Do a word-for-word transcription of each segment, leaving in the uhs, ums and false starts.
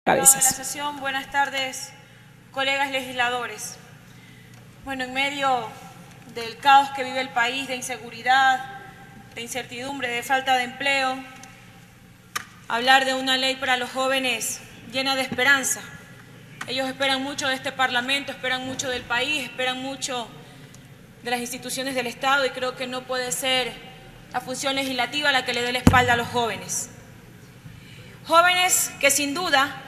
cabezas. De la sesión, buenas tardes, colegas legisladores. Bueno, en medio del caos que vive el país, de inseguridad, de incertidumbre, de falta de empleo, hablar de una ley para los jóvenes llena de esperanza. Ellos esperan mucho de este Parlamento, esperan mucho del país, esperan mucho de las instituciones del Estado y creo que no puede ser la función legislativa la que le dé la espalda a los jóvenes. Jóvenes que sin duda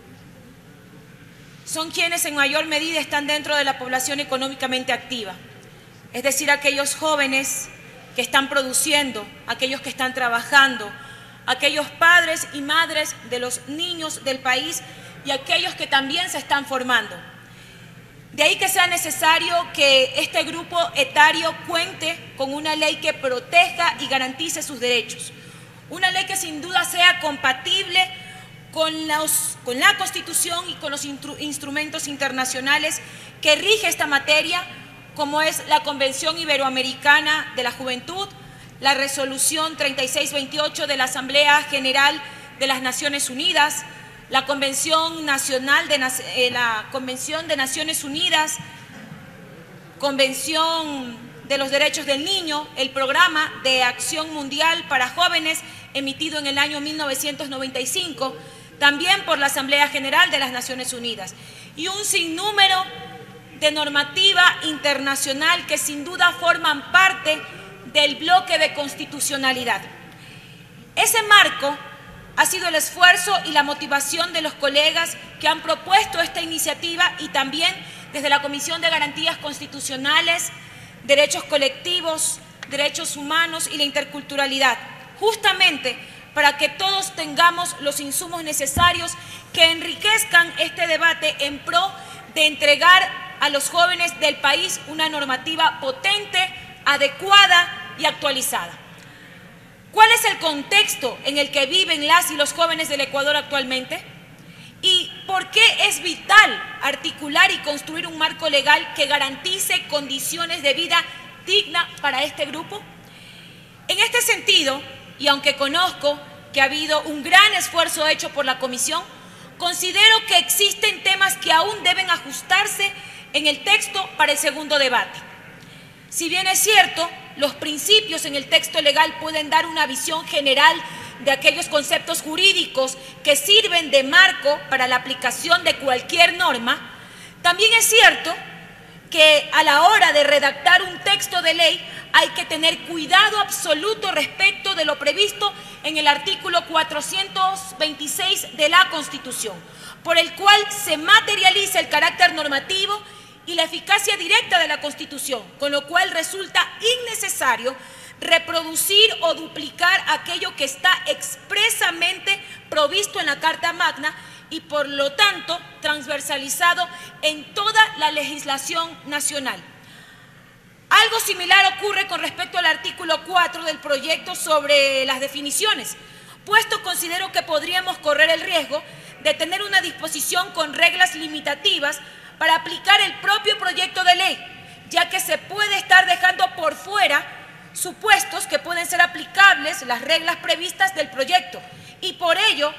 son quienes en mayor medida están dentro de la población económicamente activa, es decir, aquellos jóvenes que están produciendo, aquellos que están trabajando, aquellos padres y madres de los niños del país y aquellos que también se están formando. De ahí que sea necesario que este grupo etario cuente con una ley que proteja y garantice sus derechos, una ley que sin duda sea compatible con, los, con la Constitución y con los instru, instrumentos internacionales que rige esta materia, como es la Convención Iberoamericana de la Juventud, la Resolución treinta y seis veintiocho de la Asamblea General de las Naciones Unidas, la Convención Nacional de eh, la Convención de Naciones Unidas, Convención de los Derechos del Niño, el Programa de Acción Mundial para Jóvenes emitido en el año mil novecientos noventa y cinco, también por la Asamblea General de las Naciones Unidas, y un sinnúmero de normativa internacional que sin duda forman parte del bloque de constitucionalidad. Ese marco ha sido el esfuerzo y la motivación de los colegas que han propuesto esta iniciativa y también desde la Comisión de Garantías Constitucionales, Derechos Colectivos, Derechos Humanos y la Interculturalidad, justamente para que todos tengamos los insumos necesarios que enriquezcan este debate en pro de entregar a los jóvenes del país una normativa potente, adecuada y actualizada. ¿Cuál es el contexto en el que viven las y los jóvenes del Ecuador actualmente? ¿Y por qué es vital articular y construir un marco legal que garantice condiciones de vida digna para este grupo? En este sentido, y aunque conozco que ha habido un gran esfuerzo hecho por la Comisión, considero que existen temas que aún deben ajustarse en el texto para el segundo debate. Si bien es cierto, los principios en el texto legal pueden dar una visión general de aquellos conceptos jurídicos que sirven de marco para la aplicación de cualquier norma, también es cierto que a la hora de redactar un texto de ley hay que tener cuidado absoluto respecto de lo previsto en el artículo cuatrocientos veintiséis de la Constitución, por el cual se materializa el carácter normativo y la eficacia directa de la Constitución, con lo cual resulta innecesario reproducir o duplicar aquello que está expresamente provisto en la Carta Magna y por lo tanto transversalizado en toda la legislación nacional. Algo similar ocurre con respecto al artículo cuatro del proyecto sobre las definiciones, puesto considero que podríamos correr el riesgo de tener una disposición con reglas limitativas para aplicar el propio proyecto de ley, ya que se puede estar dejando por fuera supuestos que pueden ser aplicables las reglas previstas del proyecto y por ello,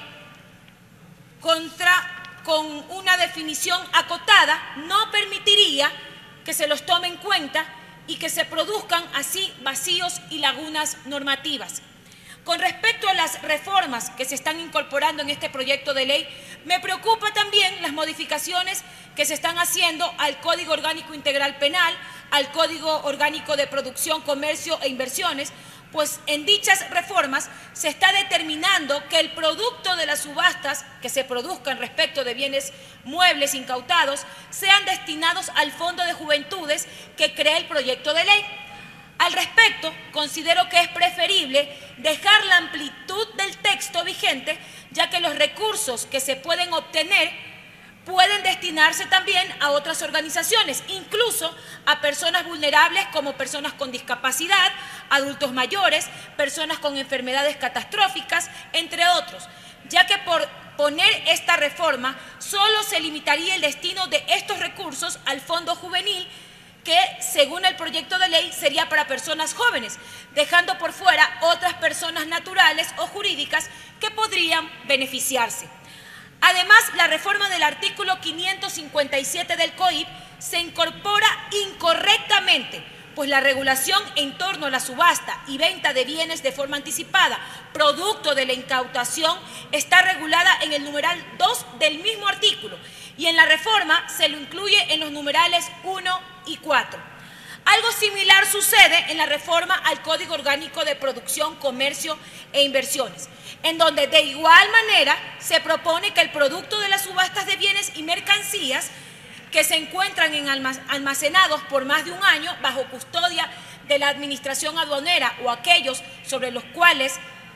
contra, con una definición acotada, no permitiría que se los tome en cuenta y que se produzcan así vacíos y lagunas normativas. Con respecto a las reformas que se están incorporando en este proyecto de ley, me preocupa también las modificaciones que se están haciendo al Código Orgánico Integral Penal, al Código Orgánico de Producción, Comercio e Inversiones, pues en dichas reformas se está determinando que el producto de las subastas que se produzcan respecto de bienes muebles incautados sean destinados al Fondo de Juventudes que crea el proyecto de ley. Al respecto, considero que es preferible dejar la amplitud del texto vigente, ya que los recursos que se pueden obtener pueden destinarse también a otras organizaciones, incluso a personas vulnerables como personas con discapacidad, adultos mayores, personas con enfermedades catastróficas, entre otros, ya que por poner esta reforma solo se limitaría el destino de estos recursos al Fondo Juvenil, que según el proyecto de ley sería para personas jóvenes, dejando por fuera otras personas naturales o jurídicas que podrían beneficiarse. Además, la reforma del artículo quinientos cincuenta y siete del C O I P se incorpora incorrectamente, pues la regulación en torno a la subasta y venta de bienes de forma anticipada, producto de la incautación, está regulada en el numeral dos del mismo artículo y en la reforma se lo incluye en los numerales uno y cuatro. Algo similar sucede en la reforma al Código Orgánico de Producción, Comercio e Inversiones, en donde de igual manera se propone que el producto de las subastas de bienes y mercancías que se encuentran en almacenados por más de un año bajo custodia de la Administración Aduanera o aquellos sobre los cuales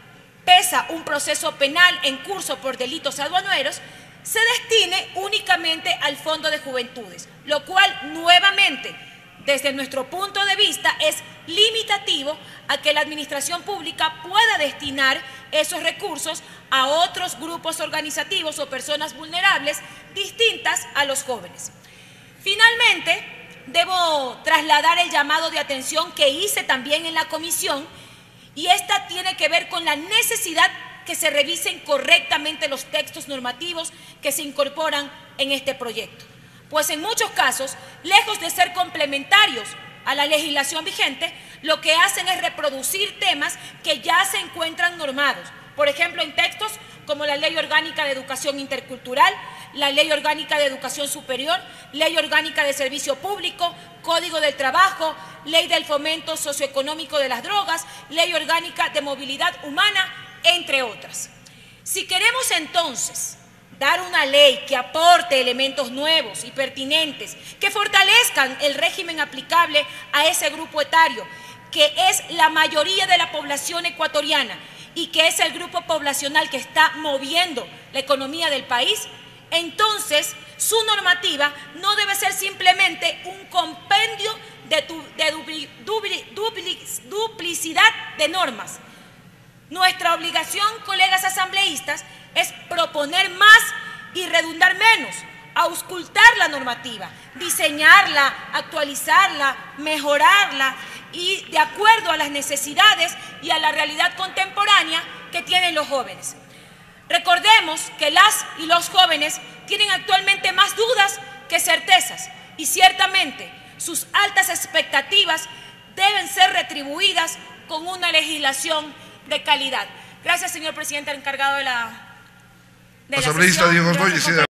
pesa un proceso penal en curso por delitos aduaneros, se destine únicamente al Fondo de Juventudes, lo cual nuevamente, desde nuestro punto de vista, es limitativo a que la administración pública pueda destinar esos recursos a otros grupos organizativos o personas vulnerables distintas a los jóvenes. Finalmente, debo trasladar el llamado de atención que hice también en la comisión, y esta tiene que ver con la necesidad que se revisen correctamente los textos normativos que se incorporan en este proyecto, pues en muchos casos, lejos de ser complementarios a la legislación vigente, lo que hacen es reproducir temas que ya se encuentran normados, por ejemplo, en textos como la Ley Orgánica de Educación Intercultural, la Ley Orgánica de Educación Superior, Ley Orgánica de Servicio Público, Código del Trabajo, Ley del Fomento Socioeconómico de las Drogas, Ley Orgánica de Movilidad Humana, entre otras. Si queremos entonces dar una ley que aporte elementos nuevos y pertinentes, que fortalezcan el régimen aplicable a ese grupo etario, que es la mayoría de la población ecuatoriana y que es el grupo poblacional que está moviendo la economía del país, entonces su normativa no debe ser simplemente un compendio de, tu, de dupli, dupli, dupli, duplicidad de normas. Nuestra obligación, colegas asambleístas, es proponer más y redundar menos, auscultar la normativa, diseñarla, actualizarla, mejorarla y de acuerdo a las necesidades y a la realidad contemporánea que tienen los jóvenes. Recordemos que las y los jóvenes tienen actualmente más dudas que certezas y ciertamente sus altas expectativas deben ser retribuidas con una legislación de calidad. Gracias, señor presidente, encargado de la, de la Asambleísta sesión. Diego Ardoy.